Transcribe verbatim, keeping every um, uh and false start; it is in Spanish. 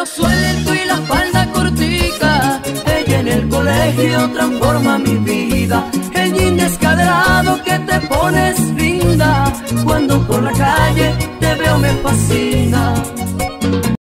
suelto y la falda cortica. Ella en el colegio transforma mi vida. El jean descaderado que te pones